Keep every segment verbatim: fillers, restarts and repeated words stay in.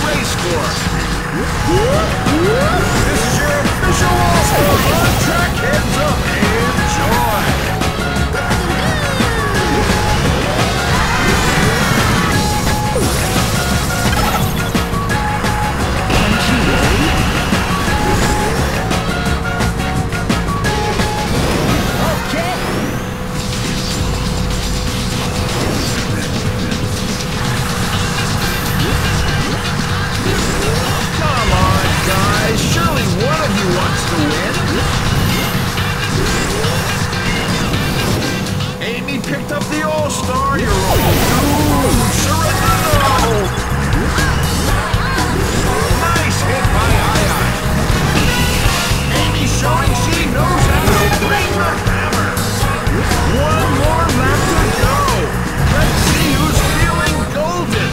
race course. This is your official All-Star on-track heads-up. Enjoy! Picked up the All-Star, you're all doomed! Surrender! Nice hit by Ai-Ai. Amy showing she knows how to bring the hammer. One more lap to go. Let's see who's feeling golden.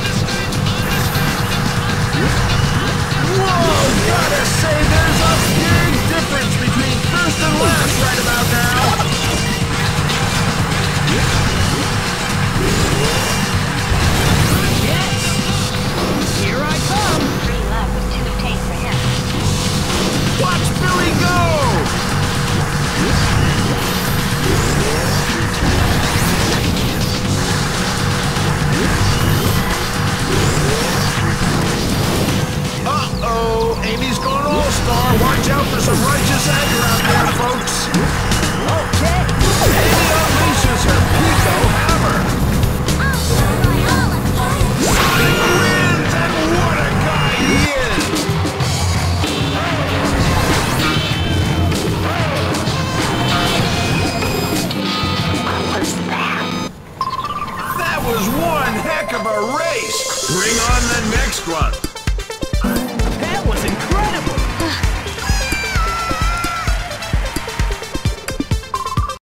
Whoa, gotta say there's a big difference between first and last right about now. Watch Billy go! Uh-oh, Amy's gone All-Star. Watch out for some righteous anger out there, folks. Okay. Amy unleashes her Pico hammer. Sonic wins, and what a guy he is! That was one heck of a race! Bring on the next one!